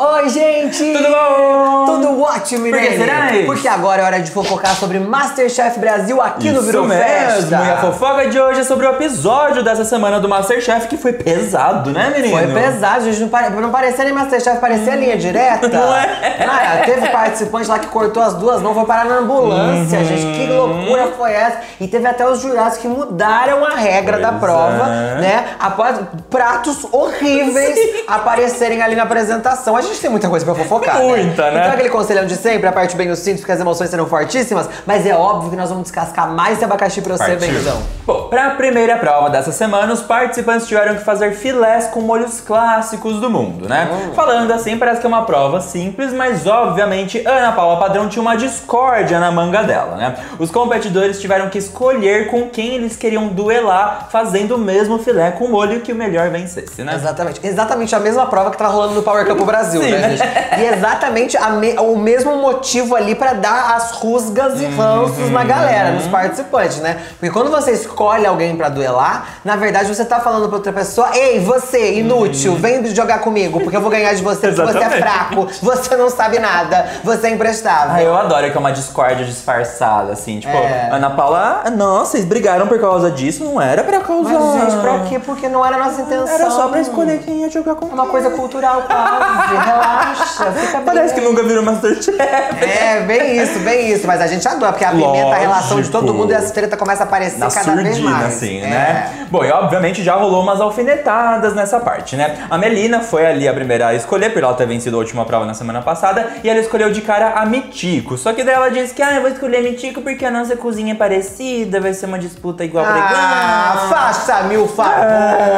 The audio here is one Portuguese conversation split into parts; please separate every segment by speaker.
Speaker 1: Oi, gente!
Speaker 2: Tudo bom?
Speaker 1: Tudo ótimo,
Speaker 2: Por que será isso?
Speaker 1: Porque agora é hora de fofocar sobre Masterchef Brasil aqui no Virou
Speaker 2: mesmo.
Speaker 1: Festa.
Speaker 2: E a fofoca de hoje é sobre o episódio dessa semana do Masterchef, que foi pesado, né, menino?
Speaker 1: Foi pesado, gente. Não parecia nem Masterchef, parecia a linha direta.
Speaker 2: Não é?
Speaker 1: Ah, teve participante lá que cortou as duas mãos, foi parar na ambulância, gente. Que loucura foi essa? E teve até os jurados que mudaram a regra da prova, né? Após pratos horríveis aparecerem ali na apresentação. A gente tem muita coisa pra fofocar,
Speaker 2: Muita, né?
Speaker 1: Então aquele conselhão de sempre, aperte bem os cintos porque as emoções serão fortíssimas, mas é óbvio que nós vamos descascar mais esse abacaxi pra você, benzão.
Speaker 2: Bom, pra primeira prova dessa semana, os participantes tiveram que fazer filés com molhos clássicos do mundo, né? Falando assim, parece que é uma prova simples, mas obviamente Ana Paula Padrão tinha uma discórdia na manga dela, né? Os competidores tiveram que escolher com quem eles queriam duelar, fazendo o mesmo filé com molho que o melhor vencesse, né?
Speaker 1: Exatamente a mesma prova que tá rolando no Power Cup Brasil,
Speaker 2: Sim,
Speaker 1: né, gente? E exatamente o mesmo motivo ali pra dar as rusgas e ranços na galera, nos participantes, né? Porque quando você escolhe alguém pra duelar, na verdade você tá falando pra outra pessoa: ei, você, inútil, vem jogar comigo, porque eu vou ganhar de você, porque você é fraco, você não sabe nada, você é imprestável.
Speaker 2: Ah, eu adoro que é uma discórdia disfarçada, assim, tipo, Ana Paula, nossa, vocês brigaram por causa disso, não era pra causar.
Speaker 1: Mas, gente, pra quê? Porque não era a nossa intenção.
Speaker 2: Era só pra escolher quem ia jogar com
Speaker 1: É uma coisa cultural quase, relaxa, fica bem.
Speaker 2: Parece que nunca virou Masterchef.
Speaker 1: É, bem isso, mas a gente adora, porque apimenta a relação de todo mundo e as tretas começam a aparecer
Speaker 2: na
Speaker 1: cada vez
Speaker 2: surdina,
Speaker 1: mais.
Speaker 2: assim, né? Bom, e obviamente já rolou umas alfinetadas nessa parte, né? A Melina foi ali a primeira a escolher, por ela ter vencido a última prova na semana passada, e ela escolheu de cara a Mitico. Só que daí ela disse que, eu vou escolher a Mitico porque a nossa cozinha é parecida, vai ser uma disputa igual pra igual.
Speaker 1: Faça-me o favor!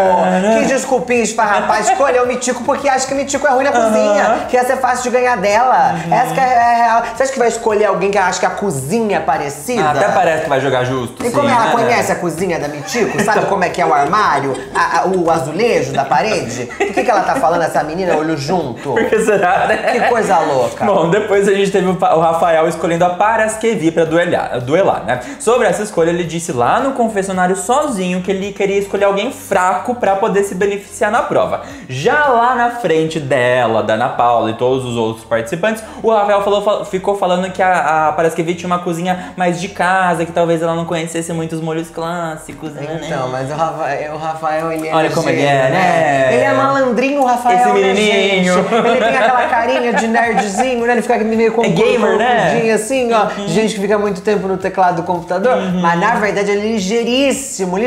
Speaker 1: Que desculpinha esfarrapada, escolheu o Mitico porque acha que o Mitico é ruim na cozinha, que ia ser fácil de ganhar dela. Essa que é real. Você acha que vai escolher alguém que acha que a cozinha é parecida?
Speaker 2: Até parece que vai jogar justo.
Speaker 1: E como ela conhece a cozinha da Mitico, sabe como é que é o armário, o azulejo da parede? Por que ela tá falando, essa menina, olho junto?
Speaker 2: Por que será, né?
Speaker 1: Que coisa louca.
Speaker 2: Bom, depois a gente teve o Rafael escolhendo a Paraskevi pra duelar, né? Sobre essa escolha, ele disse lá no confessionário sozinho que ele queria escolher alguém fraco pra poder se beneficiar na prova. Já lá na frente dela, da Ana Paula e todos os outros participantes, o Rafael ficou falando que a Paraskevi tinha uma cozinha mais de casa, que talvez ela não conhecesse muitos molhos clássicos, né?
Speaker 1: Então, mas o Rafael, ele é
Speaker 2: Olha como ele é, né?
Speaker 1: Ele é malandrinho, o Rafael,
Speaker 2: esse
Speaker 1: né,
Speaker 2: menininho.
Speaker 1: gente? Ele tem aquela carinha de nerdzinho, né? Ele fica meio com
Speaker 2: gamer, né?
Speaker 1: Assim, ó. Gente que fica muito tempo no teclado do computador. Mas, na verdade, ele é ligeiríssimo.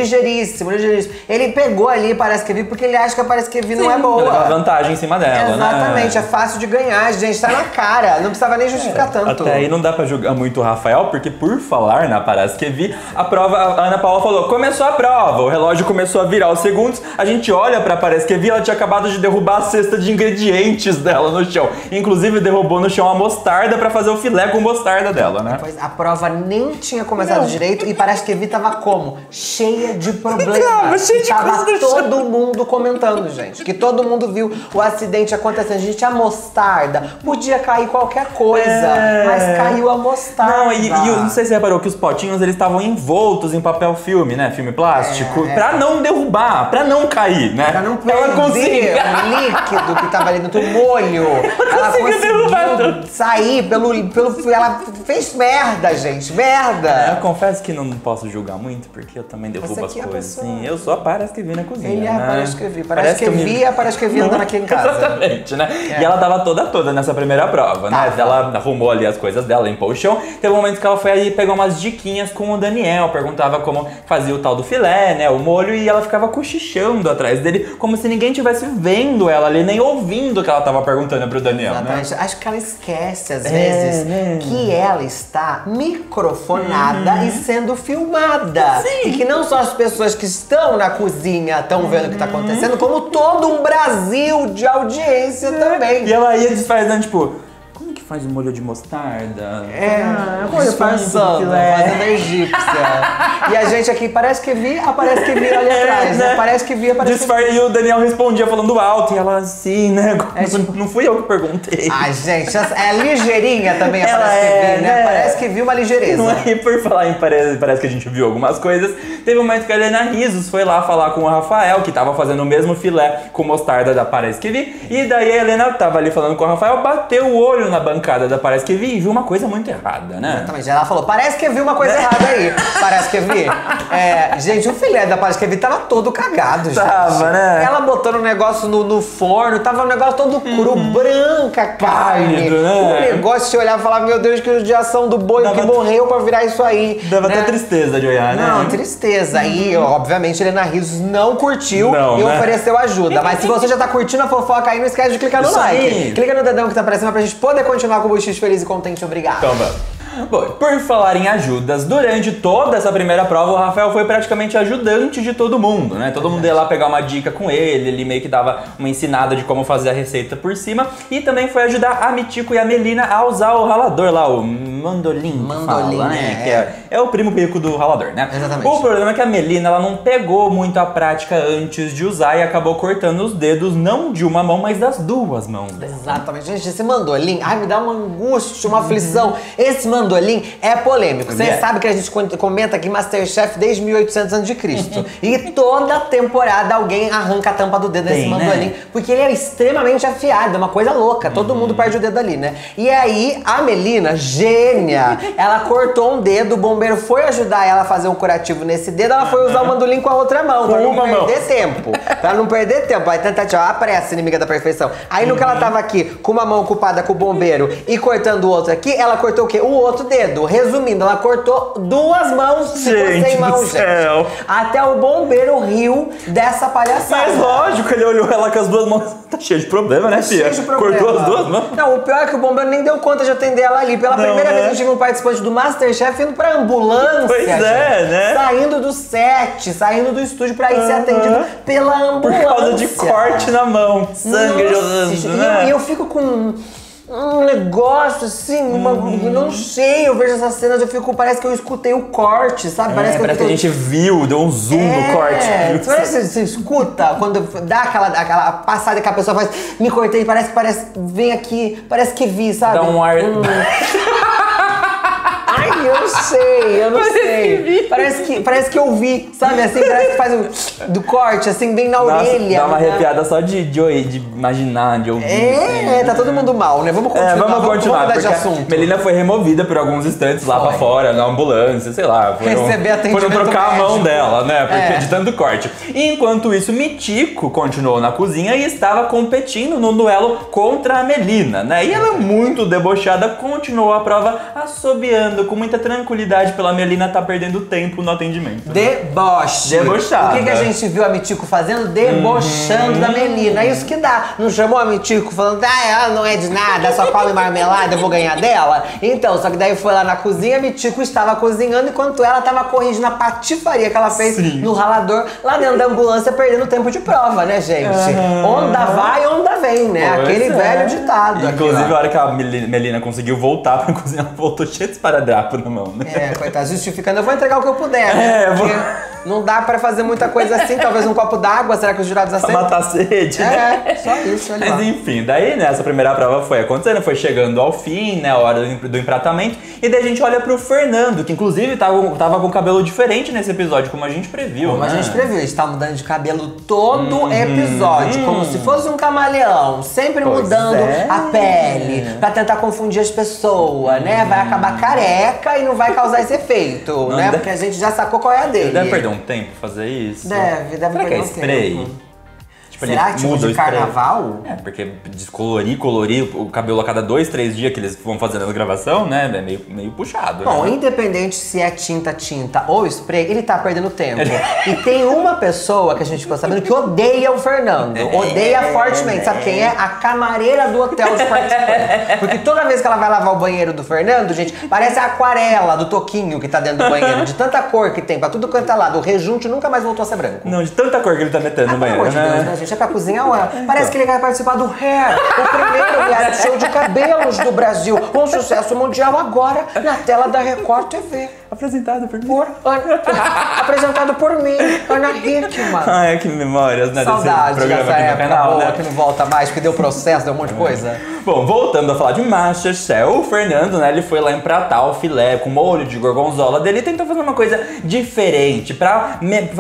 Speaker 1: Ele pegou ali Paraskevi porque ele acha que a Paraskevi não é boa.
Speaker 2: Ela leva vantagem em cima dela,
Speaker 1: Exatamente,
Speaker 2: né?
Speaker 1: é fácil de ganhar, gente. Tá na cara. Não precisava nem justificar tanto.
Speaker 2: Até aí não dá pra julgar muito o Rafael, porque por falar na Paraskevi, a Ana Paula falou, começou a prova, o relógio começou a virar os segundos, a gente olha pra Paraskevi, ela tinha acabado de derrubar a cesta de ingredientes dela no chão. Inclusive derrubou no chão a mostarda pra fazer o filé com mostarda dela, né?
Speaker 1: Pois a prova nem tinha começado direito e Paraskevi tava como? Cheia de problemas. Tava todo mundo comentando, gente. Que todo mundo viu o acidente acontecendo. Gente, a mostarda podia cair qualquer coisa, mas caiu a mostarda.
Speaker 2: Não, e eu não sei se você reparou que os potinhos eles estavam envoltos em papel filme, né? Filme plástico, pra não derrubar, pra não cair, né?
Speaker 1: Pra não perder o líquido que tava ali dentro do molho. Ela conseguiu sair pelo... Ela fez merda, gente. Merda.
Speaker 2: Eu confesso que não posso julgar muito, porque eu também derrubo as coisas. Sim, eu só Paraskevi na cozinha.
Speaker 1: Ele é
Speaker 2: né?
Speaker 1: Paraskevi andando aqui em casa.
Speaker 2: Exatamente, né? E ela tava toda nessa primeira prova, né? Ela arrumou ali as coisas dela, limpou o chão. Teve um momento que ela foi aí pegar umas diquinhas com o Daniel, perguntava como fazia o tal do filé, né? O molho, e ela ficava cochichando atrás dele, como se ninguém tivesse vendo ela ali, nem ouvindo o que ela tava perguntando pro Daniel,
Speaker 1: exatamente, né? Acho que ela esquece, às vezes, que ela está microfonada e sendo filmada.
Speaker 2: Sim.
Speaker 1: E que não só as pessoas que estão na cozinha estão vendo o que tá acontecendo, como todo um Brasil de audiência também.
Speaker 2: E ela ia disfarçando, tipo, como que faz um molho de mostarda.
Speaker 1: Disfarçando, fazendo egípcia. E a gente aqui, parece que vi, aparece que vi ali atrás, né? Parece que vi, aparece que vi.
Speaker 2: E o Daniel respondia falando alto, e ela assim, né?
Speaker 1: Tipo,
Speaker 2: não fui eu que perguntei.
Speaker 1: Ai, gente, é ligeirinha também, parece que vi, né? Parece que viu uma ligeireza.
Speaker 2: Não é, por falar em parece que a gente viu algumas coisas. Teve um momento que a Helena Rizos foi lá falar com o Rafael, que tava fazendo o mesmo filé com mostarda da Parece Que Vi. E daí a Helena tava ali falando com o Rafael, bateu o olho na bancada da Parece Que Vi e viu uma coisa muito errada, né?
Speaker 1: Exatamente. Ela falou, parece que viu uma coisa errada aí. Parece que vi. Gente, o filé da Parece Que Vi tava todo cagado, gente.
Speaker 2: Tava, né?
Speaker 1: Ela botando o negócio no forno, tava um negócio todo cru, branca carne.
Speaker 2: Pálido, né?
Speaker 1: O negócio, você olhava e falava, meu Deus, que judiação do boi que morreu pra virar isso aí.
Speaker 2: Dava
Speaker 1: né?
Speaker 2: até tristeza de olhar, né?
Speaker 1: Não, tristeza. E, obviamente, Helena Rizos não curtiu e
Speaker 2: né?
Speaker 1: ofereceu ajuda. Mas se você já tá curtindo a fofoca aí, não esquece de clicar no
Speaker 2: Isso
Speaker 1: like.
Speaker 2: aí.
Speaker 1: Clica no dedão que tá aparecendo pra gente poder continuar com o Buchiche feliz e contente. Obrigado.
Speaker 2: Então vamos. Bom, por falar em ajudas, durante toda essa primeira prova, o Rafael foi praticamente ajudante de todo mundo, né? Todo mundo ia lá pegar uma dica com ele meio que dava uma ensinada de como fazer a receita por cima. E também foi ajudar a Mitico e a Melina a usar o ralador lá, o mandolim, fala, né? Que é o primo rico do ralador, né?
Speaker 1: Exatamente.
Speaker 2: O problema é que a Melina, ela não pegou muito a prática antes de usar e acabou cortando os dedos, não de uma mão, mas das duas mãos dela.
Speaker 1: Exatamente. Gente, esse mandolim, ai, me dá uma angústia, uma aflição. Esse mandolim é polêmico. Você sabe que a gente comenta aqui Masterchef desde 1800 a.C. E toda temporada alguém arranca a tampa do dedo desse mandolim, né? Porque ele é extremamente afiado, é uma coisa louca. Todo mundo perde o dedo ali, né? E aí, a Melina, gênia, ela cortou um dedo, o bombeiro foi ajudar ela a fazer um curativo nesse dedo, ela foi usar o mandolim com a outra mão, pra não perder tempo. Pra não perder tempo. Aí tentativa, a pressa, inimiga da perfeição. Aí no que ela tava aqui, com uma mão ocupada com o bombeiro e cortando o outro aqui, ela cortou o quê? O outro dedo. Resumindo, ela cortou duas mãos, ficou sem mão, gente. Até o bombeiro riu dessa palhaçada.
Speaker 2: Mas lógico, ele olhou ela com as duas mãos. Tá cheio de problema, né, filha?
Speaker 1: Cheio de problema.
Speaker 2: Cortou as duas mãos?
Speaker 1: Não, o pior é que o bombeiro nem deu conta de atender ela ali. Pela primeira vez a gente tive um participante do Masterchef indo pra ambulância.
Speaker 2: Pois é,
Speaker 1: gente.
Speaker 2: né?
Speaker 1: Saindo do set, saindo do estúdio pra ir ser atendido pela ambulância.
Speaker 2: Por causa de corte na mão, sangue jorrando, né?
Speaker 1: E eu fico com um negócio assim, não sei, eu vejo essas cenas, eu fico, parece que eu escutei o corte, sabe? Parece que
Speaker 2: a gente viu, deu um zoom no corte.
Speaker 1: Parece que você escuta, quando dá aquela passada que a pessoa faz, me cortei, parece, vem aqui, parece que vi, sabe?
Speaker 2: Dá um ar...
Speaker 1: Ai, eu não sei. Parece que eu vi, sabe? Assim, parece que faz do corte, assim, bem na orelha.
Speaker 2: Dá uma arrepiada só de imaginar, de ouvir.
Speaker 1: Tá todo mundo mal, né? Vamos continuar.
Speaker 2: Vamos continuar,
Speaker 1: mudar de
Speaker 2: porque
Speaker 1: assunto.
Speaker 2: a Melina foi removida por alguns instantes lá pra fora, na ambulância, sei lá.
Speaker 1: Receber atendimento
Speaker 2: foram trocar
Speaker 1: médico.
Speaker 2: a mão dela, né? Porque de tanto corte. E enquanto isso, Mitico continuou na cozinha e estava competindo no duelo contra a Melina, né? E ela, muito debochada, continuou a prova assobiando com muita tranquilidade pela Melina tá perdendo tempo no atendimento.
Speaker 1: Deboche.
Speaker 2: Debochada.
Speaker 1: O que a gente viu a Mitico fazendo? Debochando da Melina. É isso que dá. Não chamou a Mitico falando, ela não é de nada, só come marmelada, eu vou ganhar dela? Então, só que daí foi lá na cozinha, a Mitico estava cozinhando enquanto ela estava corrigindo a patifaria que ela fez no ralador, lá dentro da ambulância, perdendo tempo de prova, né, gente? Onda vai, onda vem, né?
Speaker 2: Pois
Speaker 1: aquele velho ditado.
Speaker 2: Inclusive, a hora que a Melina conseguiu voltar pra cozinha, ela voltou cheia de esparadrapo na mão, né?
Speaker 1: Coitado, justificando, eu vou entregar o que eu puder, né? Não dá pra fazer muita coisa assim, talvez um copo d'água, será que os jurados aceitam?
Speaker 2: Pra matar a sede, né?
Speaker 1: Só isso, olha lá.
Speaker 2: Mas enfim, daí, né, essa primeira prova foi acontecendo, foi chegando ao fim, né, a hora do empratamento, e daí a gente olha pro Fernando, que inclusive tava com cabelo diferente nesse episódio, como a gente previu,
Speaker 1: Como
Speaker 2: né?
Speaker 1: a gente previu, ele tá mudando de cabelo todo episódio, como se fosse um camaleão, sempre mudando a pele, pra tentar confundir as pessoas, né? Vai acabar careca e não vai causar esse efeito, né? Porque a gente já sacou qual é a dele.
Speaker 2: Deve perder um tempo fazer isso?
Speaker 1: Deve
Speaker 2: Será
Speaker 1: perder
Speaker 2: que é
Speaker 1: um
Speaker 2: spray?
Speaker 1: tempo.
Speaker 2: Tipo,
Speaker 1: Será
Speaker 2: ele
Speaker 1: tipo
Speaker 2: muda
Speaker 1: de
Speaker 2: o spray.
Speaker 1: carnaval?
Speaker 2: Porque colorir o cabelo a cada 2, 3 dias que eles vão fazendo a gravação, né? É meio puxado.
Speaker 1: Bom,
Speaker 2: né?
Speaker 1: independente se é tinta ou spray, ele tá perdendo tempo. E tem uma pessoa que a gente ficou sabendo que odeia o Fernando. Odeia fortemente. Sabe quem é? A camareira do hotel dos participantes. Porque toda vez que ela vai lavar o banheiro do Fernando, gente, parece a aquarela do Toquinho que tá dentro do banheiro. De tanta cor que tem pra tudo quanto é lado. O rejunte nunca mais voltou a ser branco.
Speaker 2: Não, de tanta cor que ele tá metendo no banheiro,
Speaker 1: Pelo amor de Deus, né, gente? É pra cozinhar, ué. Parece que ele vai participar do Hair, o primeiro reality show de cabelos do Brasil. Um sucesso mundial agora na tela da Record TV.
Speaker 2: Apresentado por mim.
Speaker 1: Apresentado por mim, Ana Hickman.
Speaker 2: Ai, que memórias, né?
Speaker 1: Saudade
Speaker 2: desse programa
Speaker 1: dessa
Speaker 2: aqui no
Speaker 1: época
Speaker 2: canal,
Speaker 1: boa,
Speaker 2: né?
Speaker 1: que não volta mais, porque deu processo, deu um monte de coisa.
Speaker 2: Bom, voltando a falar de Masterchef, o Fernando, né, ele foi lá empratar o filé com molho de gorgonzola dele e tentou fazer uma coisa diferente pra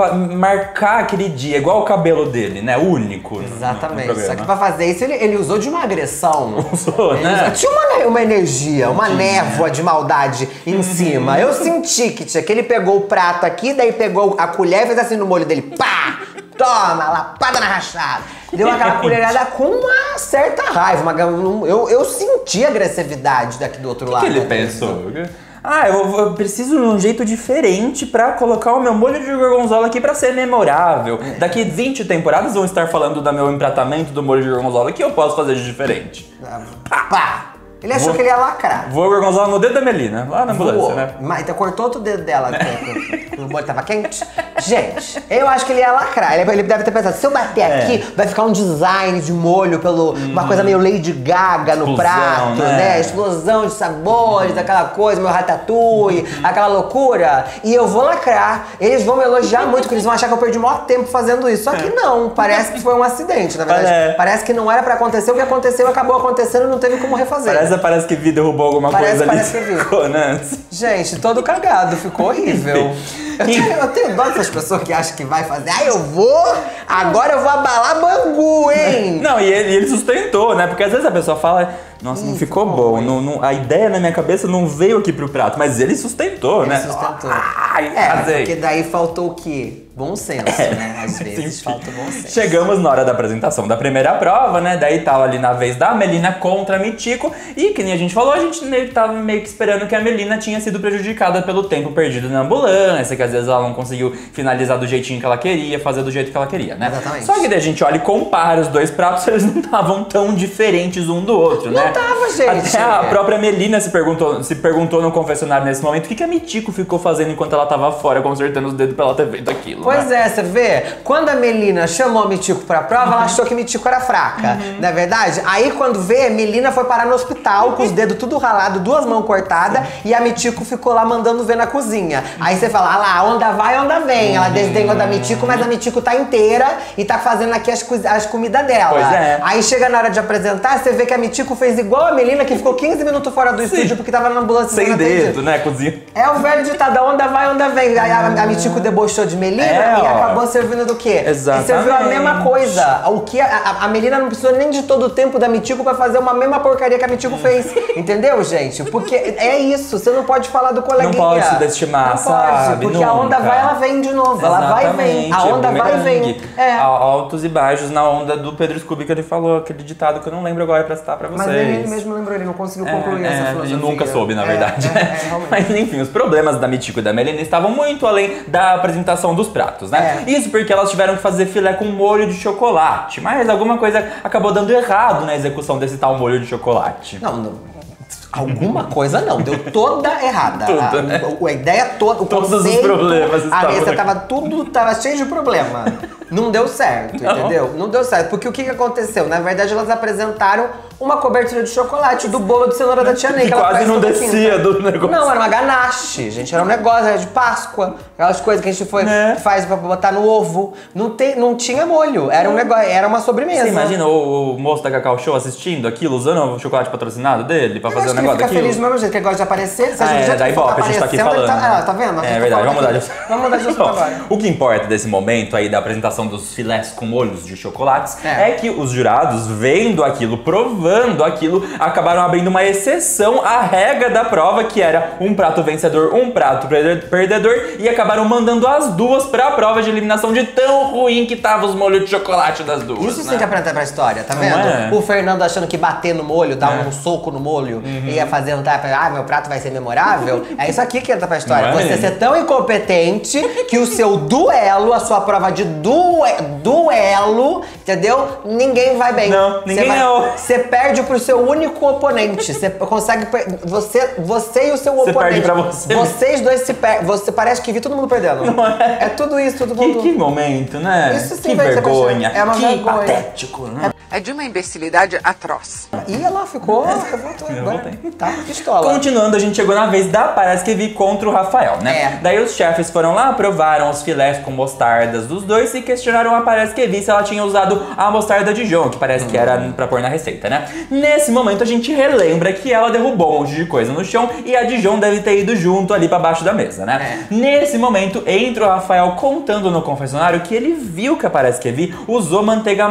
Speaker 2: marcar aquele dia, igual o cabelo dele, né, único.
Speaker 1: Exatamente, só que pra fazer isso ele usou de uma agressão.
Speaker 2: Usou, né?
Speaker 1: Tinha uma energia, uma névoa de maldade em cima. Eu senti que ele pegou o prato aqui, daí pegou a colher e fez assim no molho dele, pá! Toma, lapada na rachada. Deu aquela colherada com uma certa raiva. Eu senti a agressividade daqui do outro lado.
Speaker 2: O que ele pensou? Ah, eu preciso de um jeito diferente pra colocar o meu molho de gorgonzola aqui pra ser memorável. Daqui 20 temporadas vão estar falando do meu empratamento do molho de gorgonzola. O que eu posso fazer de diferente?
Speaker 1: Pá! Ele achou que ele ia lacrar.
Speaker 2: Vou gorgonzola no dedo da Melina, lá na ambulância, né?
Speaker 1: Mas então cortou outro dedo dela, o molho tava quente. Gente, eu acho que ele ia lacrar. Ele deve ter pensado, se eu bater aqui, vai ficar um design de molho uma coisa meio Lady Gaga no prato, né? Explosão de sabores, aquela coisa, meu ratatouille, aquela loucura. E eu vou lacrar. Eles vão me elogiar muito, porque eles vão achar que eu perdi o maior tempo fazendo isso. Só que não, parece que foi um acidente, na verdade. Parece que não era pra acontecer, o que aconteceu acabou acontecendo e não teve como refazer.
Speaker 2: Parece que Vi derrubou alguma coisa ali.
Speaker 1: Parece que Vi.
Speaker 2: Ficou, né?
Speaker 1: Gente, todo cagado, ficou horrível. Eu tenho dó dessas pessoas que acham que vai fazer. Agora eu vou abalar Bangu, hein?
Speaker 2: Não, e ele sustentou, né? Porque às vezes a pessoa fala, nossa, não ficou bom. A ideia na minha cabeça não veio aqui pro prato, mas ele sustentou, né?
Speaker 1: Ele sustentou.
Speaker 2: Arrasei.
Speaker 1: Porque daí faltou o quê? Bom senso, né? Às vezes falta bom senso.
Speaker 2: Chegamos na hora da apresentação da primeira prova, né? Daí tava ali na vez da Melina contra a Mitico. E que nem a gente falou, a gente tava meio que esperando que a Melina tinha sido prejudicada pelo tempo perdido na ambulância, que às vezes ela não conseguiu finalizar do jeitinho que ela queria, fazer do jeito que ela queria, né?
Speaker 1: Exatamente.
Speaker 2: Só que daí a gente olha e compara os dois pratos, eles não estavam tão diferentes um do outro, né?
Speaker 1: Não tava, gente.
Speaker 2: Até a própria Melina se perguntou no confessionário nesse momento o que a Mitico ficou fazendo enquanto ela tava fora, consertando os dedos pra ela ter feito aquilo.
Speaker 1: Pois
Speaker 2: né?
Speaker 1: Você vê, quando a Melina chamou a Mitico pra prova, ela achou que Mitico era fraca, não é verdade? Aí quando vê, a Melina foi parar no hospital com os dedos tudo ralado, 2 mãos cortadas, e a Mitico ficou lá mandando ver na cozinha. Aí você fala, lá, onda vai, onda vem. Ela desdenhou da Mitico, mas a Mitico tá inteira e tá fazendo aqui as comidas dela.
Speaker 2: Pois é.
Speaker 1: Aí chega na hora de apresentar, você vê que a Mitico fez igual a Melina, que ficou 15 minutos fora do estúdio porque tava na ambulância.
Speaker 2: Sem dedo, né, cozinha.
Speaker 1: É o velho ditado, onda vai, onda vem. Aí a Mitico debochou de Melina e acabou servindo do quê?
Speaker 2: Exatamente.
Speaker 1: E serviu a mesma coisa. O que a Melina não precisou nem de todo o tempo da Mitico pra fazer uma mesma porcaria que a Mitico fez. Entendeu, gente? Porque é isso, você não pode falar do coleguinha.
Speaker 2: Não pode subestimar, sabe?
Speaker 1: Porque a onda vai, ela vem de novo. Ela vai e vem. A onda vai e vem.
Speaker 2: Altos e baixos na onda do Pedro Scooby que ele falou, aquele ditado que eu não lembro agora pra citar pra vocês.
Speaker 1: Mas ele mesmo lembrou, ele não conseguiu concluir essa filosofia.
Speaker 2: Ele nunca soube, na verdade. Mas enfim, os problemas da Mitico e da Melina estavam muito além da apresentação dos pratos, né? Isso porque elas tiveram que fazer filé com molho de chocolate, mas alguma coisa acabou dando errado na execução desse tal molho de chocolate.
Speaker 1: Não. Alguma coisa não, deu toda errada.
Speaker 2: Tudo, né?
Speaker 1: A ideia toda, o
Speaker 2: Todos
Speaker 1: conceito,
Speaker 2: os problemas estavam.
Speaker 1: A mesa tava cheio de problema. Não deu certo, entendeu? Não deu certo, porque o que aconteceu? Na verdade, elas apresentaram uma cobertura de chocolate do bolo de cenoura da Tia Ney.
Speaker 2: Que quase não descia do negócio.
Speaker 1: Não, era uma ganache, gente. Era um negócio, era de Páscoa. Aquelas coisas que a gente faz pra botar no ovo. Não tinha molho. Era um negócio, era uma sobremesa.
Speaker 2: Você imagina o moço da Cacau Show assistindo aquilo, usando o chocolate patrocinado dele pra fazer o negócio daquilo?
Speaker 1: Ele fica feliz do mesmo jeito, que ele gosta de aparecer.
Speaker 2: Da Ibope, a gente tá aqui falando.
Speaker 1: Tá vendo?
Speaker 2: É verdade, vamos mudar de assunto.
Speaker 1: Vamos mudar de assunto agora.
Speaker 2: O que importa desse momento aí da apresentação dos filés com molhos de chocolates é que os jurados, vendo aquilo, provando aquilo, acabaram abrindo uma exceção à regra da prova, que era um prato vencedor, um prato perdedor, e acabaram mandando as duas pra prova de eliminação de tão ruim que tava os molhos de chocolate das duas.
Speaker 1: Isso sim que apresenta pra história, tá vendo? O Fernando achando que bater no molho, dar um soco no molho, ia fazendo, meu prato vai ser memorável. É isso aqui que entra pra história. Você ser tão incompetente que o seu duelo, a sua prova de duelo, entendeu? Ninguém vai bem.
Speaker 2: Não, ninguém
Speaker 1: Você perde pro seu único oponente. Você consegue. Você e o seu oponente.
Speaker 2: Você perde pra você.
Speaker 1: Vocês dois se perdem. Você parece que vi todo mundo perdendo.
Speaker 2: Não é?
Speaker 1: É tudo isso, todo mundo.
Speaker 2: Que momento, né?
Speaker 1: Isso sim
Speaker 2: que
Speaker 1: vai ser
Speaker 2: vergonha.
Speaker 1: É uma
Speaker 2: que
Speaker 1: vergonha.
Speaker 2: patético, né?
Speaker 3: é de uma imbecilidade atroz.
Speaker 1: E ela ficou, revoltou agora. Tá, pistola.
Speaker 2: Continuando, a gente chegou na vez da Paraskevi contra o Rafael, né? Daí os chefes foram lá, provaram os filés com mostardas dos dois e questionaram a Paraskevi se ela tinha usado a mostarda Dijon, que parece que era pra pôr na receita, né? Nesse momento a gente relembra que ela derrubou um monte de coisa no chão e a Dijon deve ter ido junto ali pra baixo da mesa, né? Nesse momento entra o Rafael contando no confessionário que ele viu que a Paraskevi usou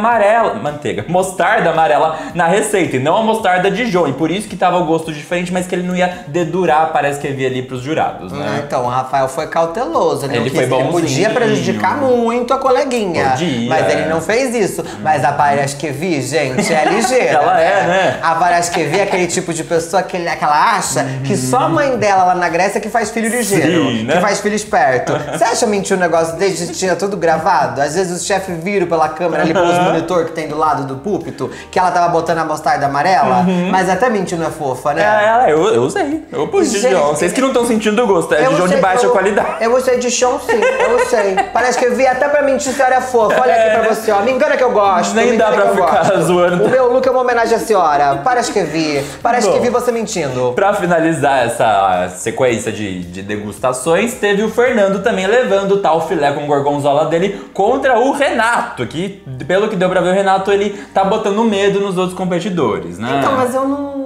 Speaker 2: mostarda amarela na receita e não a mostarda Dijon, e por isso que tava o gosto diferente, mas que ele não ia dedurar a Paraskevi ali pros jurados, né?
Speaker 1: Então, o Rafael foi cauteloso, né?
Speaker 2: Ele foi bonzinho.
Speaker 1: Ele podia prejudicar muito a coleguinha. Mas ele não fez isso. Mas a Paraskevi, gente, é ligeira.
Speaker 2: Ela é, né?
Speaker 1: A Paraskevi é aquele tipo de pessoa que ela acha que só a mãe dela lá na Grécia que faz filho ligeiro.
Speaker 2: Sim, né?
Speaker 1: Que faz filho esperto. Você acha mentir um negócio desse? Tinha tudo gravado? Às vezes os chefes viram pela câmera ali pelos monitor que tem do lado do púlpito que ela tava botando a mostarda amarela. Mas até mentir não é fofa, né?
Speaker 2: Eu usei. Eu pus Dijon. Vocês que não estão sentindo o gosto. É Dijon de baixa qualidade.
Speaker 1: Eu usei Dijon, sim. Eu usei. Parece que eu vi até pra mentir se era fofa. Olha aqui pra você, ó. Me engana que eu gosto.
Speaker 2: Nem dá pra ficar zoando.
Speaker 1: O meu look é uma homenagem à senhora. Parece que vi. Parece que vi você mentindo.
Speaker 2: Pra finalizar essa sequência de degustações, teve o Fernando também levando o tal filé com gorgonzola dele contra o Renato, que pelo que deu pra ver, o Renato ele tá botando medo nos outros competidores, né?
Speaker 1: Então, mas eu não...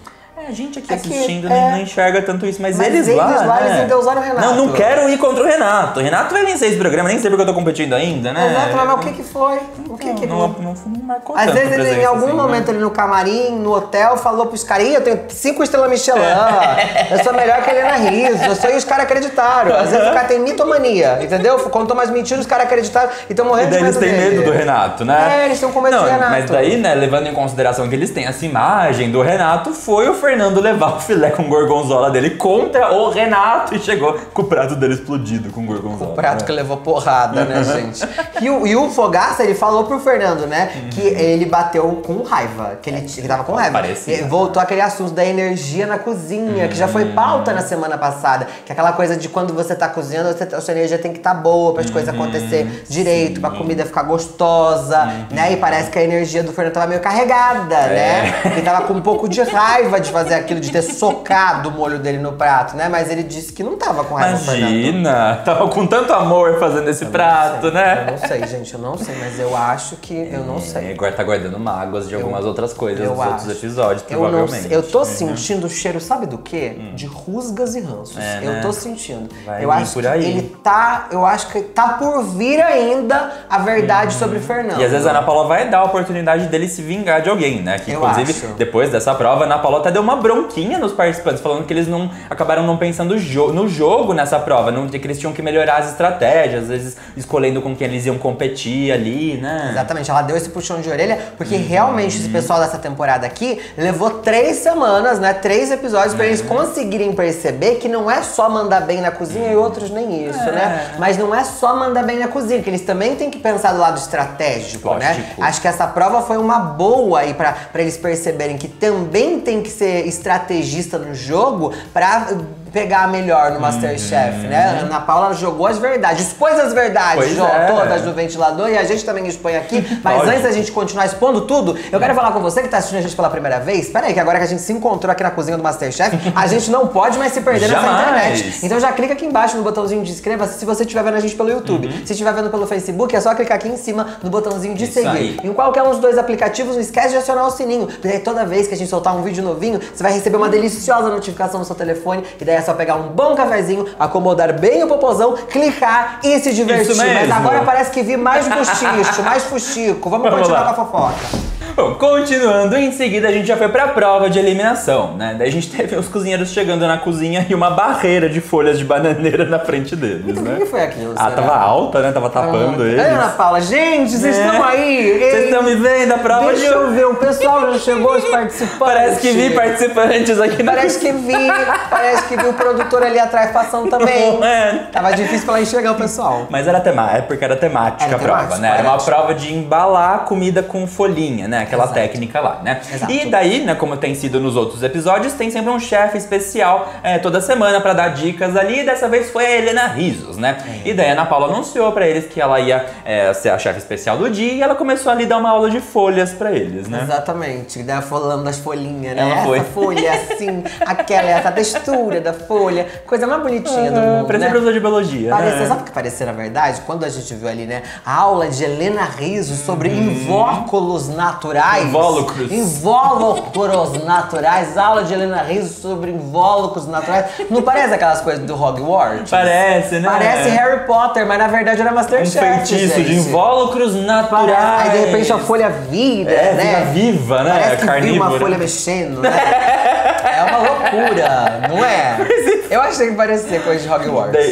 Speaker 2: A gente aqui assistindo não enxerga tanto isso, mas eles lá,
Speaker 1: né? Eles endeusaram o Renato.
Speaker 2: Não quero ir contra o Renato. O Renato vai vencer esse programa, nem sei porque eu tô competindo ainda, né?
Speaker 1: Exato, mas o que foi? O que
Speaker 2: não marcou
Speaker 1: Às
Speaker 2: tanto
Speaker 1: vezes ele, em algum momento ali no camarim, no hotel, falou pros caras: eu tenho 5 estrelas Michelin, eu sou melhor que a Helena Rizzo, eu sou, e os caras acreditaram. Às vezes o cara tem mitomania, entendeu? Contou mais mentiras, os caras acreditaram e estão morrendo de medo
Speaker 2: dele. Eles têm medo do Renato, né?
Speaker 1: Eles estão com medo do Renato.
Speaker 2: Mas daí, né, levando em consideração que eles têm essa imagem do Renato, foi o Fernando levar o filé com gorgonzola dele contra o Renato e chegou com o prato dele explodido com gorgonzola.
Speaker 1: O prato que levou porrada, né, gente? E o Fogaça, ele falou pro Fernando, né, que ele bateu com raiva, que ele tava com raiva.
Speaker 2: Parecia.
Speaker 1: Voltou aquele assunto da energia na cozinha, que já foi pauta na semana passada, que é aquela coisa de quando você tá cozinhando, a sua energia tem que estar boa para as coisas acontecer direito, pra comida ficar gostosa, né? E parece que a energia do Fernando tava meio carregada, né? Ele tava com um pouco de raiva de fazer aquilo, de ter socado o molho dele no prato, né? Mas ele disse que não tava com raiva.
Speaker 2: Imagina, tava com tanto amor fazendo esse prato, né?
Speaker 1: Eu não sei, gente, eu não sei, mas eu acho que eu não sei.
Speaker 2: Agora tá guardando mágoas de algumas outras coisas dos outros episódios,
Speaker 1: eu
Speaker 2: provavelmente.
Speaker 1: Eu tô sentindo o cheiro, sabe do quê? De rusgas e ranços. Eu tô sentindo. Eu acho
Speaker 2: por aí.
Speaker 1: que ele tá, eu acho que tá por vir ainda a verdade sobre o Fernando.
Speaker 2: E às vezes a Ana Paula vai dar a oportunidade dele se vingar de alguém, né? Que inclusive, depois dessa prova, a Ana Paula até deu uma bronquinha nos participantes, falando que eles acabaram não pensando no jogo nessa prova, que eles tinham que melhorar as estratégias, às vezes escolhendo com quem eles iam competir ali, né?
Speaker 1: Exatamente, ela deu esse puxão de orelha, porque realmente esse pessoal dessa temporada aqui levou 3 semanas, né? 3 episódios pra eles conseguirem perceber que não é só mandar bem na cozinha e outros nem isso, né? Mas não é só mandar bem na cozinha, que eles também têm que pensar do lado estratégico, né? Acho que essa prova foi uma boa aí pra eles perceberem que também tem que ser estrategista no jogo pra pegar melhor no Masterchef, né? A Ana Paula jogou as verdades, expôs as verdades todas no ventilador e a gente também expõe aqui. Mas antes da gente continuar expondo tudo, eu quero falar com você que tá assistindo a gente pela primeira vez. Espera aí, que agora que a gente se encontrou aqui na cozinha do Masterchef, a gente não pode mais se perder nessa internet. Então já clica aqui embaixo no botãozinho de inscreva-se se você estiver vendo a gente pelo YouTube. Se estiver vendo pelo Facebook, é só clicar aqui em cima no botãozinho de seguir. Em qualquer um dos 2 aplicativos, não esquece de acionar o sininho. Porque aí toda vez que a gente soltar um vídeo novinho, você vai receber uma deliciosa notificação no seu telefone. E daí é só pegar um bom cafezinho, acomodar bem o popozão, clicar e se divertir. Mas agora parece que vi mais busticho, mais fuxico. Vamos continuar com a fofoca.
Speaker 2: Bom, continuando, em seguida a gente já foi pra prova de eliminação, né? Daí a gente teve os cozinheiros chegando na cozinha e uma barreira de folhas de bananeira na frente deles,
Speaker 1: então,
Speaker 2: né?
Speaker 1: O que foi aquilo?
Speaker 2: Tava alta, né? Tava tapando eles.
Speaker 1: Ana Paula, gente, vocês estão aí?
Speaker 2: Vocês estão me vendo a prova?
Speaker 1: Deixa eu ver, o pessoal já chegou, os participantes.
Speaker 2: Parece que vi participantes aqui na
Speaker 1: Parece que vi o produtor ali atrás passando também. Tava difícil pra ela enxergar o pessoal.
Speaker 2: Mas era porque era temática a prova, né? Era uma prova de embalar comida com folhinha, né? Aquela
Speaker 1: Exato.
Speaker 2: técnica lá, né?
Speaker 1: Exato.
Speaker 2: E daí, né, como tem sido nos outros episódios, tem sempre um chefe especial toda semana pra dar dicas ali. E dessa vez foi a Helena Rizos, né? E daí a Ana Paula anunciou pra eles que ela ia ser a chefe especial do dia e ela começou ali a dar uma aula de folhas pra eles, né?
Speaker 1: Exatamente, daí falando das folhinhas, né?
Speaker 2: Ela foi.
Speaker 1: Essa folha assim, essa textura da folha, coisa mais bonitinha do mundo,
Speaker 2: Parecia
Speaker 1: né?
Speaker 2: professor de biologia,
Speaker 1: Parecia,
Speaker 2: né?
Speaker 1: sabe o que parecia na verdade? Quando a gente viu ali, né, a aula de Helena Rizzo sobre invólucros naturais.
Speaker 2: Invólucros.
Speaker 1: Invólucros naturais. Aula de Helena Rizzo sobre invólucros naturais. Não parece aquelas coisas do Hogwarts?
Speaker 2: Parece, né?
Speaker 1: Parece Harry Potter, mas na verdade era
Speaker 2: um
Speaker 1: Masterchef,
Speaker 2: feitiço
Speaker 1: gente.
Speaker 2: de invólucros naturais.
Speaker 1: Aí de repente a folha vira, né?
Speaker 2: fica viva, né?
Speaker 1: Parece que viu
Speaker 2: Carnívora.
Speaker 1: uma folha mexendo, né? É uma loucura, não é? Eu achei que parecia coisa de Hogwarts.
Speaker 2: Daí,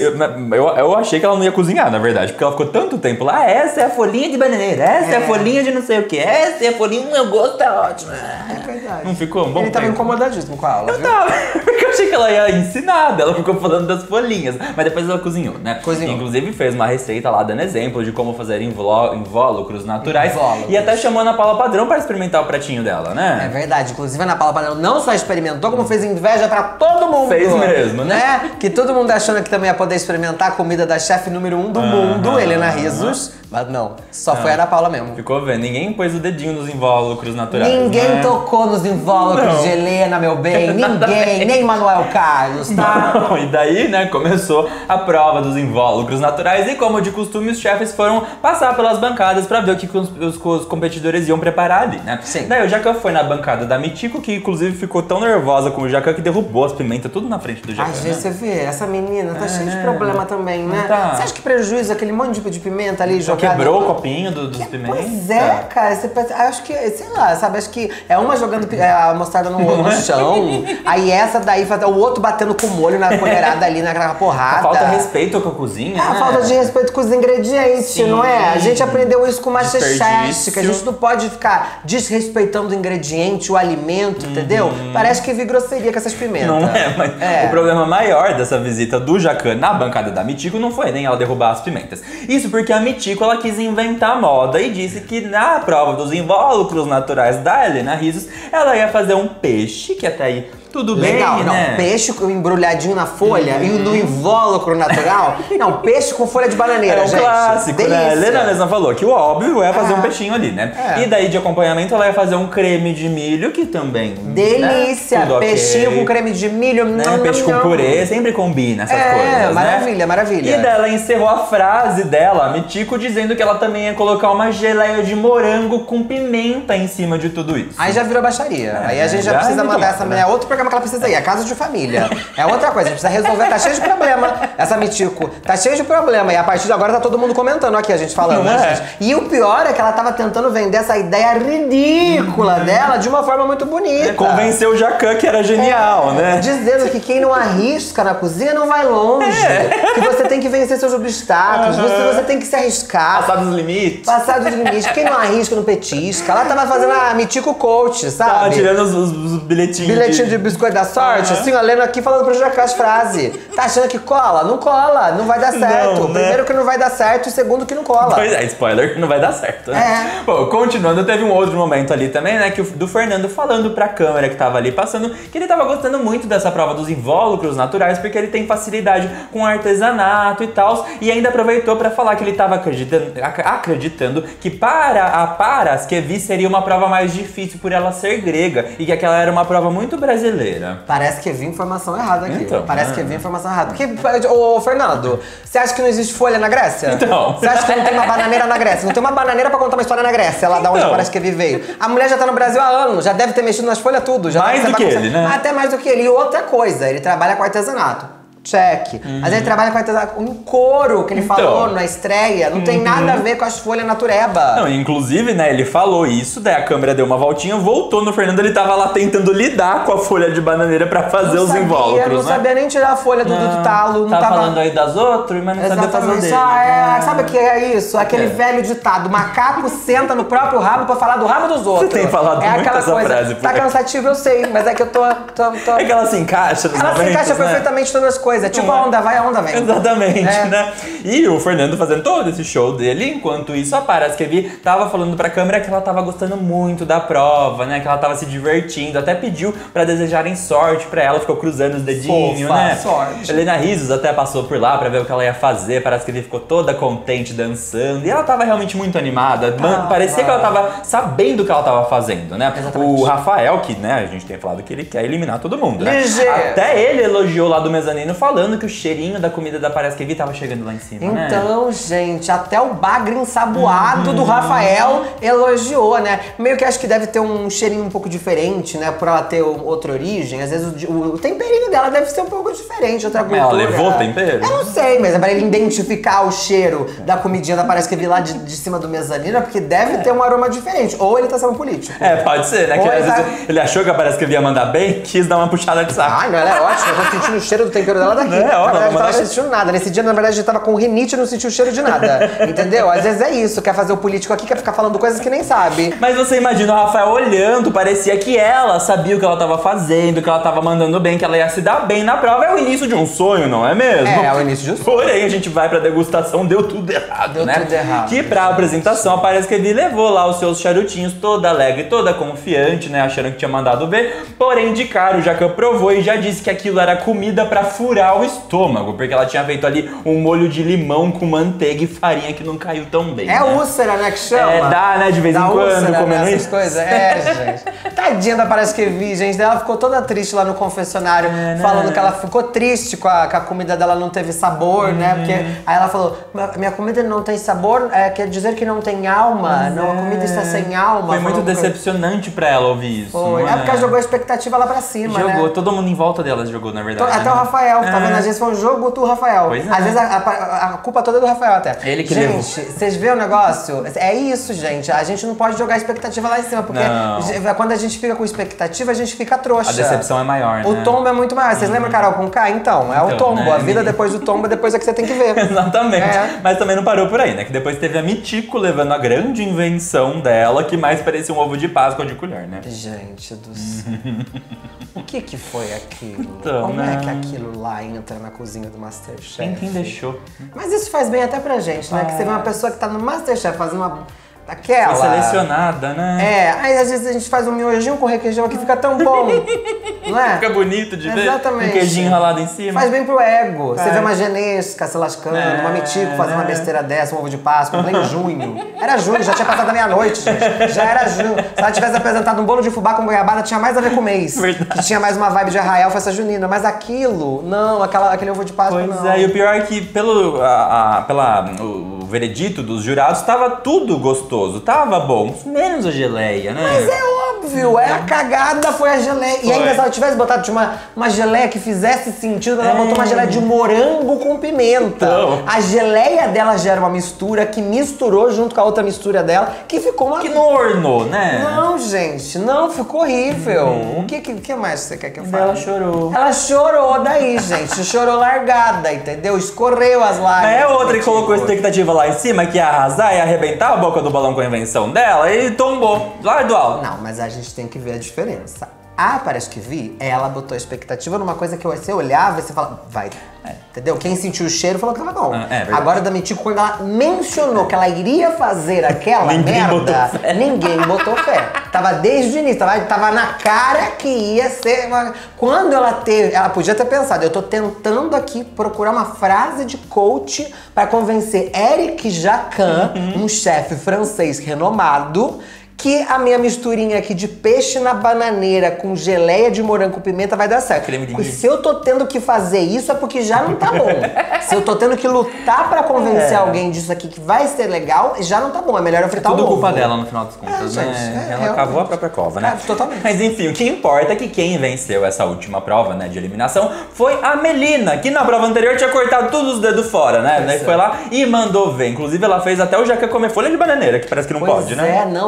Speaker 2: eu achei que ela não ia cozinhar, na verdade, porque ela ficou tanto tempo lá. Essa é a folhinha de bananeira, essa é a folhinha de não sei o que, essa é a folhinha, meu gosto é ótimo.
Speaker 1: É verdade.
Speaker 2: Não ficou um bom
Speaker 1: Ele tava
Speaker 2: tempo?
Speaker 1: incomodadíssimo com a aula, viu?
Speaker 2: Tá, porque eu achei que ela ia ensinar, ela ficou falando das folhinhas, mas depois ela cozinhou, né?
Speaker 1: Cozinhou.
Speaker 2: Inclusive fez uma receita lá dando exemplo de como fazer invólucros naturais.
Speaker 1: Invólucros.
Speaker 2: E até chamou a Ana Paula Padrão para experimentar o pratinho dela,
Speaker 1: É
Speaker 2: né?
Speaker 1: verdade. Inclusive, a Ana Paula Padrão não só experimentou, como fez inveja pra todo mundo.
Speaker 2: Fez mesmo, né?
Speaker 1: Que todo mundo achando que também ia poder experimentar a comida da chefe número 1 do mundo, Helena Rizos. Mas não, só foi a Ana Paula mesmo.
Speaker 2: Ficou vendo, ninguém pôs o dedinho nos invólucros naturais.
Speaker 1: Ninguém
Speaker 2: né?
Speaker 1: tocou nos invólucros
Speaker 2: Não.
Speaker 1: de Helena, meu bem. Ninguém, nem Manuel Carlos, tá?
Speaker 2: Bom, e daí, né, começou a prova dos invólucros naturais e como de costume os chefes foram passar pelas bancadas pra ver o que os competidores iam preparar ali, né?
Speaker 1: Sim.
Speaker 2: Daí o Jacan foi na bancada da Mitico, que inclusive ficou tão nervosa com o Jacan que derrubou as pimentas tudo na frente do Jacan.
Speaker 1: Às vezes você vê, essa menina tá cheia de problema também, né?
Speaker 2: Tá.
Speaker 1: Você acha que prejuízo aquele monte de pimenta ali
Speaker 2: Só
Speaker 1: jogada?
Speaker 2: quebrou o copinho dos pimentas.
Speaker 1: Pois é, cara. Você pensa, acho que, sei lá, sabe? Acho que é uma jogando a mostarda no chão, aí essa daí faz o outro batendo com o molho na colherada ali, naquela porrada.
Speaker 2: Falta respeito com a cozinha,
Speaker 1: A
Speaker 2: né?
Speaker 1: falta de respeito com os ingredientes,
Speaker 2: Sim.
Speaker 1: não é? A gente aprendeu isso com o Masterchef,
Speaker 2: Desperdício.
Speaker 1: que a gente não pode ficar desrespeitando o ingrediente, o alimento, entendeu? Parece que vi grosseria com essas pimentas.
Speaker 2: Não é, mas o problema maior dessa visita do Jacan na bancada da Mitico não foi nem ela derrubar as pimentas. Isso porque a Mitico, ela quis inventar moda e disse que na prova dos invólucros naturais da Helena Rizos, ela ia fazer um peixe, que até aí tudo
Speaker 1: Legal,
Speaker 2: bem,
Speaker 1: não,
Speaker 2: né?
Speaker 1: peixe embrulhadinho na folha e no invólucro natural. Não, peixe com folha de bananeira,
Speaker 2: É um
Speaker 1: gente.
Speaker 2: clássico,
Speaker 1: Delícia.
Speaker 2: né? A Helena mesma falou que o óbvio é fazer um peixinho ali, né?
Speaker 1: É.
Speaker 2: E daí de acompanhamento ela ia fazer um creme de milho, que também...
Speaker 1: Delícia,
Speaker 2: né? Tudo ok.
Speaker 1: peixinho com creme de milho.
Speaker 2: Né?
Speaker 1: Não,
Speaker 2: Peixe
Speaker 1: não,
Speaker 2: com
Speaker 1: não.
Speaker 2: purê, sempre combina essas coisas, né?
Speaker 1: maravilha, maravilha.
Speaker 2: E daí ela encerrou a frase dela, a Mitico, dizendo que ela também ia colocar uma geleia de morango com pimenta em cima de tudo isso.
Speaker 1: Aí já virou baixaria. Aí a gente já
Speaker 2: já
Speaker 1: precisa
Speaker 2: me
Speaker 1: mandar
Speaker 2: tomara,
Speaker 1: essa
Speaker 2: né?
Speaker 1: mulher. É outro programa que ela precisa ir. A casa de família. É outra coisa. A gente precisa resolver. Tá cheio de problema. Essa Mitico. Tá cheio de problema. E a partir de agora tá todo mundo comentando aqui, a gente falando.
Speaker 2: Não
Speaker 1: né,
Speaker 2: é?
Speaker 1: gente? E o pior é que ela tava tentando vender essa ideia ridícula dela de uma forma muito bonita.
Speaker 2: Convenceu o Jacan que era genial, né?
Speaker 1: Dizendo que quem não arrisca na cozinha não vai longe. Que você tem que vencer seus obstáculos. Você tem que se arriscar.
Speaker 2: Passar dos limites.
Speaker 1: Passar dos limites. Quem não arrisca, não petisca. Ela tava fazendo a Mitico Coach, sabe?
Speaker 2: Tava tirando os bilhetinhos.
Speaker 1: Bilhetinho de biscoito da sorte, assim, ó, lendo aqui falando pro Jacan as frases. Tá achando que cola? Não cola, não vai dar certo.
Speaker 2: Não, né?
Speaker 1: Primeiro que não vai dar certo e segundo que não cola.
Speaker 2: Pois é, spoiler, não vai dar certo, né? Bom, continuando, teve um outro momento ali também, né, do Fernando falando pra câmera que tava ali passando, que ele tava gostando muito dessa prova dos invólucros naturais, porque ele tem facilidade com artesanato e tal, e ainda aproveitou pra falar que ele tava acreditando que para a Paraskevi seria uma prova mais difícil por ela ser grega, e que aquela era uma prova muito brasileira.
Speaker 1: Parece que vi informação errada aqui.
Speaker 2: Então,
Speaker 1: Parece que vi informação errada. Porque, ô Fernando, você acha que não existe folha na Grécia?
Speaker 2: Então.
Speaker 1: Você acha que não tem uma bananeira na Grécia? Não tem uma bananeira pra contar uma história na Grécia, lá da onde
Speaker 2: Então.
Speaker 1: parece que veio. A mulher já tá no Brasil há anos, já deve ter mexido nas folhas tudo. Já
Speaker 2: Mais
Speaker 1: deve
Speaker 2: do
Speaker 1: ser
Speaker 2: que
Speaker 1: bagunça-
Speaker 2: ele, né?
Speaker 1: Até mais do que ele. E outra coisa, ele trabalha com artesanato. Check. Mas ele trabalha com artesanato. Um couro que ele
Speaker 2: Então.
Speaker 1: falou na estreia não tem nada a ver com as folhas natureba.
Speaker 2: Não, inclusive, né, ele falou isso, daí a câmera deu uma voltinha, voltou no Fernando, ele tava lá tentando lidar com a folha de bananeira pra fazer os invólucros,
Speaker 1: não
Speaker 2: né?
Speaker 1: sabia nem tirar a folha do talo. Não
Speaker 2: Tava
Speaker 1: tava
Speaker 2: falando aí das outras, mas não sabia fazer o
Speaker 1: Exatamente.
Speaker 2: dele.
Speaker 1: Sabe o que é isso? Aquele velho ditado: macaco senta no próprio rabo pra falar do rabo dos outros.
Speaker 2: tem falado
Speaker 1: é
Speaker 2: muito
Speaker 1: aquela
Speaker 2: essa
Speaker 1: coisa.
Speaker 2: frase por
Speaker 1: Tá
Speaker 2: aí.
Speaker 1: cansativo, eu sei, mas é que eu tô.
Speaker 2: É que ela se encaixa nos
Speaker 1: Ela se
Speaker 2: momentos,
Speaker 1: encaixa
Speaker 2: né?
Speaker 1: perfeitamente em todas as coisas. coisas. É tipo a onda vai, a onda vem.
Speaker 2: Exatamente, né? E o Fernando fazendo todo esse show dele. Enquanto isso, a Paraskevi tava falando pra câmera que ela tava gostando muito da prova, né? Que ela tava se divertindo. Até pediu pra desejarem sorte pra ela. Ficou cruzando os dedinhos, né?
Speaker 1: Sorte.
Speaker 2: Helena Rizos até passou por lá pra ver o que ela ia fazer. Paraskevi ficou toda contente, dançando. E ela tava realmente muito animada. Parecia que ela tava sabendo o que ela tava fazendo, né?
Speaker 1: Exatamente.
Speaker 2: O Rafael, que, né, a gente tem falado que ele quer eliminar todo mundo, né?
Speaker 1: Ligeiro.
Speaker 2: Até ele elogiou lá do mezanino, falando que o cheirinho da comida da Paraskevi tava chegando lá em cima, né?
Speaker 1: Então, gente, até o bagre ensaboado do Rafael elogiou, né? Meio que acho que deve ter um cheirinho um pouco diferente, né? Por ela ter outra origem. Às vezes o temperinho dela deve ser um pouco diferente, outra cultura.
Speaker 2: Ela levou o tempero?
Speaker 1: Eu não sei, mas é pra ele identificar o cheiro da comidinha da Paraskevi lá de cima do mezanino, porque deve ter um aroma diferente. Ou ele tá sendo político.
Speaker 2: É, pode ser, né? Que
Speaker 1: Ou
Speaker 2: às
Speaker 1: ele tá-
Speaker 2: vezes ele achou que a Paraskevi ia mandar bem, quis dar uma puxada de saco.
Speaker 1: Ai, não, ela é ótima. Eu tô sentindo o cheiro do tempero dela daqui.
Speaker 2: É, ó,
Speaker 1: na verdade, eu
Speaker 2: mas-
Speaker 1: tava sentindo nada. Nesse dia, na verdade, eu tava com rinite e não senti o cheiro de nada. Entendeu? Às vezes é isso. Quer fazer o político aqui, quer ficar falando coisas que nem sabe.
Speaker 2: Mas você imagina o Rafael olhando, parecia que ela sabia o que ela tava fazendo, que ela tava mandando bem, que ela ia se dar bem na prova. É o início de um sonho, não é mesmo?
Speaker 1: É o início de um sonho.
Speaker 2: Porém, a gente vai pra degustação, deu tudo errado,
Speaker 1: Deu
Speaker 2: né?
Speaker 1: tudo errado.
Speaker 2: Que pra apresentação, parece que ele levou lá os seus charutinhos, toda alegre, toda confiante, né? Achando que tinha mandado ver. Porém, de cara, o Jacan provou e já disse que aquilo era comida pra furar o estômago, porque ela tinha feito ali um molho de limão com manteiga e farinha que não caiu tão bem.
Speaker 1: É
Speaker 2: né?
Speaker 1: úlcera, né, que chama?
Speaker 2: É, dá, né, de vez em
Speaker 1: Dá
Speaker 2: quando,
Speaker 1: úlcera,
Speaker 2: comendo
Speaker 1: né, essas
Speaker 2: isso.
Speaker 1: coisas. É, gente. Tadinha da Paraskevi, gente. Ela ficou toda triste lá no confessionário, falando que ela ficou triste com a comida dela não teve sabor, né? Porque aí ela falou, minha comida não tem sabor, quer dizer que não tem alma. Não, a comida está sem alma.
Speaker 2: Foi muito
Speaker 1: Falou que-
Speaker 2: decepcionante pra ela ouvir isso.
Speaker 1: Foi.
Speaker 2: não
Speaker 1: É porque ela jogou a expectativa lá pra cima,
Speaker 2: Jogou,
Speaker 1: né?
Speaker 2: todo mundo em volta dela jogou, na verdade.
Speaker 1: Até
Speaker 2: né?
Speaker 1: o Rafael, tá
Speaker 2: É.
Speaker 1: vendo? Às vezes foi um jogo do Rafael.
Speaker 2: Pois é.
Speaker 1: Às vezes a culpa toda é do Rafael até.
Speaker 2: Ele que
Speaker 1: gente,
Speaker 2: levou.
Speaker 1: vocês vêem o negócio? É isso, gente. A gente não pode jogar a expectativa lá em cima, porque
Speaker 2: Não.
Speaker 1: quando a gente fica com expectativa, a gente fica trouxa.
Speaker 2: A decepção é maior, né?
Speaker 1: O tombo é muito maior. Vocês lembram Carol com K? Então, é o
Speaker 2: Então,
Speaker 1: tombo.
Speaker 2: né?
Speaker 1: A vida depois do tombo, depois é que você tem que ver.
Speaker 2: Exatamente.
Speaker 1: É.
Speaker 2: Mas também não parou por aí, né? Que depois teve a Mitico levando a grande invenção dela, que mais parecia um ovo de Páscoa de colher, né?
Speaker 1: Gente do céu. O que foi aquilo?
Speaker 2: Então,
Speaker 1: Como é
Speaker 2: né?
Speaker 1: que aquilo lá entra na cozinha do Masterchef?
Speaker 2: Quem deixou?
Speaker 1: Mas isso faz bem até pra gente, né? Que você vê uma pessoa que tá no Masterchef fazendo uma... Aquela...
Speaker 2: Foi selecionada, né?
Speaker 1: É, aí às vezes a gente faz um miojinho com requeijão que fica tão bom, não é?
Speaker 2: Fica bonito de ver.
Speaker 1: Exatamente.
Speaker 2: Um queijinho ralado em cima.
Speaker 1: Faz bem pro ego. Você
Speaker 2: É.
Speaker 1: vê uma genesca se lascando,
Speaker 2: É,
Speaker 1: uma metico fazendo uma
Speaker 2: é.
Speaker 1: besteira dessa, um ovo de Páscoa, em junho. Era junho, já tinha passado a meia-noite, gente. Já era junho. Se ela tivesse apresentado um bolo de fubá com goiabada, tinha mais a ver com o mês.
Speaker 2: Verdade.
Speaker 1: Que tinha mais uma vibe de arraial, festa junina. Mas aquilo, não, aquele ovo de Páscoa,
Speaker 2: Pois
Speaker 1: não.
Speaker 2: é, e o pior é que pelo o veredito dos jurados, tava tudo gostoso, tava bom, menos a geleia, né?
Speaker 1: Mas é óbvio, a cagada foi a geleia. E ainda se ela tivesse botado uma geleia que fizesse sentido, ela botou uma geleia de morango com pimenta.
Speaker 2: Então.
Speaker 1: A geleia dela gera uma mistura que misturou junto com a outra mistura dela, que ficou uma...
Speaker 2: Que não ornou, né?
Speaker 1: Não, gente, não, ficou horrível. O que mais você quer que eu fale?
Speaker 2: Ela chorou.
Speaker 1: Ela chorou daí, gente. Chorou largada, entendeu? Escorreu as lágrimas.
Speaker 2: É outra que colocou expectativa lá em cima, que ia arrasar e arrebentar a boca do balão com a invenção dela e tombou lá do alto.
Speaker 1: Não, mas a gente tem que ver a diferença. A Paraskevi, ela botou a expectativa numa coisa que você olhava e você fala, vai. Entendeu? Quem sentiu o cheiro falou que tava bom.
Speaker 2: É verdade.
Speaker 1: Agora, da Mitico, quando ela mencionou que ela iria fazer aquela
Speaker 2: Ninguém botou
Speaker 1: merda,
Speaker 2: fé.
Speaker 1: ninguém botou fé. Tava desde o início, tava na cara que ia ser uma... Quando ela teve... Ela podia ter pensado, eu tô tentando aqui procurar uma frase de coach pra convencer Eric Jacan, um chefe francês renomado, que a minha misturinha aqui de peixe na bananeira com geleia de morango com pimenta vai dar certo.
Speaker 2: Creme de
Speaker 1: Porque
Speaker 2: milho.
Speaker 1: se eu tô tendo que fazer isso é porque já não tá bom. Se eu tô tendo que lutar pra convencer alguém disso aqui que vai ser legal, já não tá bom. É melhor eu fritar o
Speaker 2: Tudo
Speaker 1: ovo.
Speaker 2: culpa dela no final das contas,
Speaker 1: É,
Speaker 2: né?
Speaker 1: gente,
Speaker 2: Ela
Speaker 1: realmente.
Speaker 2: cavou a própria cova, né?
Speaker 1: É, totalmente.
Speaker 2: Mas enfim, o que importa é que quem venceu essa última prova, né, de eliminação foi a Melina, que na prova anterior tinha cortado todos os dedos fora, né? Daí foi lá e mandou ver. Inclusive ela fez até o Jacan comer folha de bananeira, que parece que não
Speaker 1: Pois
Speaker 2: pode, né?
Speaker 1: não pode.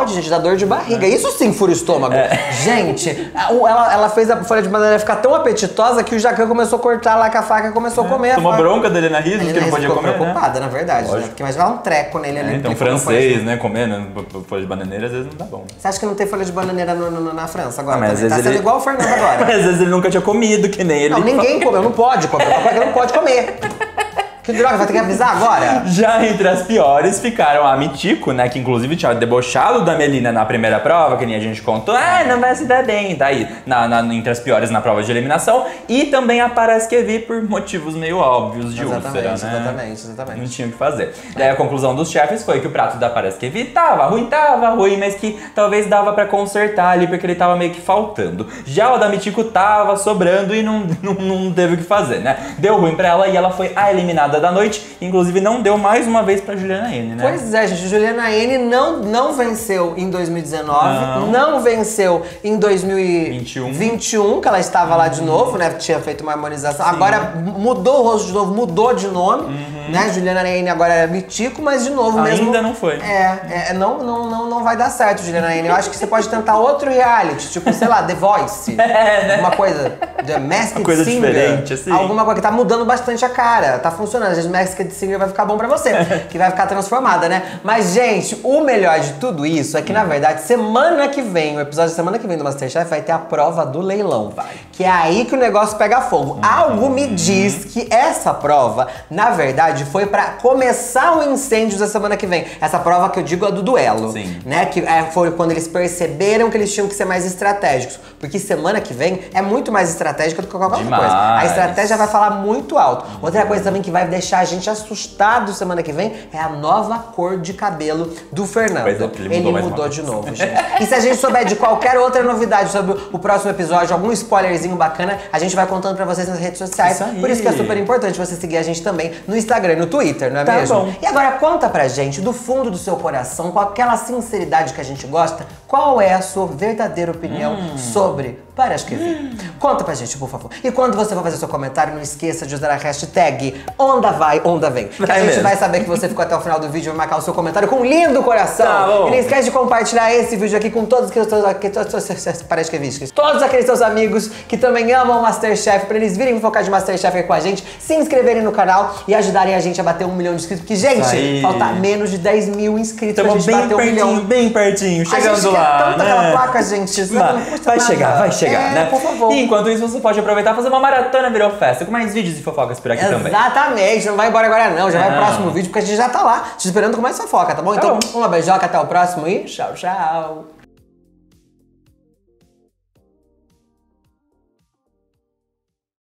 Speaker 1: pode, gente, dá dor de barriga. Isso sim fura o estômago. Gente, ela fez a folha de bananeira ficar tão apetitosa que o Jacan começou a cortar lá com a faca e começou a comer.
Speaker 2: Tomou bronca dele na risa, que não podia comer, né?
Speaker 1: preocupada, na verdade, né? Porque imagina um treco nele ali.
Speaker 2: Então, francês, né, comendo folha de bananeira, às vezes não dá bom.
Speaker 1: Você acha que não tem folha de bananeira na França agora?
Speaker 2: Mas
Speaker 1: tá sendo igual o Fernando agora.
Speaker 2: Mas às vezes ele nunca tinha comido, que nem ele.
Speaker 1: Não, ninguém comeu, não pode comer. Papai não pode comer. Que droga, vai ter que avisar agora?
Speaker 2: Já entre as piores ficaram a Mitico, né? Que inclusive tinha debochado da Melina na primeira prova, que nem a gente contou. Não vai se dar bem, tá aí. Entre as piores na prova de eliminação. E também a Paraskevi por motivos meio óbvios de úlcera, né?
Speaker 1: Exatamente.
Speaker 2: Não tinha o que fazer. Daí a conclusão dos chefes foi que o prato da Paraskevi tava ruim, mas que talvez dava pra consertar ali, porque ele tava meio que faltando. Já o da Mitico tava sobrando e não teve o que fazer, né? Deu ruim pra ela e ela foi a eliminada da noite, inclusive não deu mais uma vez pra Juliana N, né?
Speaker 1: Pois é, gente, Juliana N não venceu em 2019, não venceu em 2021, que ela estava lá de novo, né? Tinha feito uma harmonização. Sim. Agora mudou o rosto de novo, mudou de nome, né? Juliana N agora é Mitico, mas de novo mesmo.
Speaker 2: Ainda não foi.
Speaker 1: Não vai dar certo, Juliana N. Eu acho que você pode tentar outro reality, tipo, sei lá, The Voice.
Speaker 2: Né?
Speaker 1: Uma coisa, The Masked
Speaker 2: uma coisa
Speaker 1: Singer.
Speaker 2: Diferente, assim.
Speaker 1: Alguma coisa que tá mudando bastante a cara, tá funcionando. Às vezes Masked Singer vai ficar bom pra você, que vai ficar transformada, né? Mas, gente, o melhor de tudo isso é que, na verdade, semana que vem, o episódio da semana que vem do Masterchef vai ter a prova do leilão. Que é aí que o negócio pega fogo. Algo me diz que essa prova, na verdade, foi pra começar o incêndio da semana que vem. Essa prova que eu digo é do duelo.
Speaker 2: Sim.
Speaker 1: Né? Que foi quando eles perceberam que eles tinham que ser mais estratégicos. Porque semana que vem é muito mais estratégica do que qualquer outra coisa. A estratégia vai falar muito alto. Outra coisa também que vai deixar a gente assustado semana que vem é a nova cor de cabelo do Fernando.
Speaker 2: Pois é, ele
Speaker 1: mudou de novo, gente. E se a gente souber de qualquer outra novidade sobre o próximo episódio, algum spoilerzinho bacana, a gente vai contando pra vocês nas redes sociais. Por isso que é super importante você seguir a gente também no Instagram e no Twitter, não é mesmo?
Speaker 2: Bom.
Speaker 1: E agora conta pra gente, do fundo do seu coração, com aquela sinceridade que a gente gosta, qual é a sua verdadeira opinião sobre Paraskevi? Conta pra gente, por favor. E quando você for fazer seu comentário, não esqueça de usar a hashtag Onda Vai, Onda Vem. Que a gente vai saber que você ficou até o final do vídeo e vai marcar o seu comentário com um lindo coração.
Speaker 2: Tá bom.
Speaker 1: E não esquece de compartilhar esse vídeo aqui com todos aqueles seus amigos que também amam o Masterchef, pra eles virem focar de Masterchef aqui com a gente, se inscreverem no canal e ajudarem a gente a bater 1 milhão de inscritos. Porque, gente, falta menos de 10 mil inscritos pra gente bater 1 milhão.
Speaker 2: Bem pertinho, chegando lá,
Speaker 1: tanto aquela placa, gente.
Speaker 2: Vai chegar, né?
Speaker 1: Por favor.
Speaker 2: E enquanto isso, você pode aproveitar e fazer uma maratona Virou Festa, com mais vídeos e fofocas por aqui também.
Speaker 1: Exatamente, não vai embora agora não, já vai pro próximo vídeo, porque a gente já tá lá, te esperando com mais fofoca, tá bom? Então, uma beijoca, até o próximo e tchau, tchau.